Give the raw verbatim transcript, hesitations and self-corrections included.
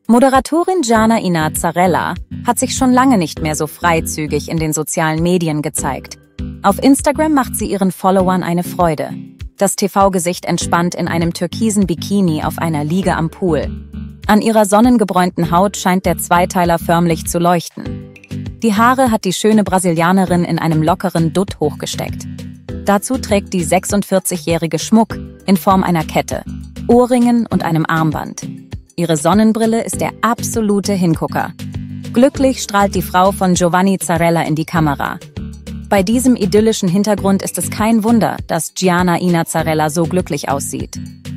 Moderatorin Gianna Inazzarella hat sich schon lange nicht mehr so freizügig in den sozialen Medien gezeigt. Auf Instagram macht sie ihren Followern eine Freude. Das T V-Gesicht entspannt in einem türkisen Bikini auf einer Liege am Pool. An ihrer sonnengebräunten Haut scheint der Zweiteiler förmlich zu leuchten. Die Haare hat die schöne Brasilianerin in einem lockeren Dutt hochgesteckt. Dazu trägt die sechsundvierzigjährige Schmuck in Form einer Kette, Ohrringen und einem Armband. Ihre Sonnenbrille ist der absolute Hingucker. Glücklich strahlt die Frau von Giovanni Zarella in die Kamera. Bei diesem idyllischen Hintergrund ist es kein Wunder, dass Gianna Inazzarella so glücklich aussieht.